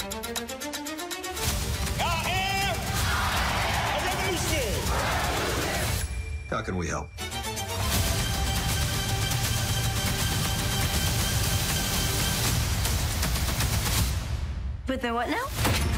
I am a revolutionary. How can we help? With the what now?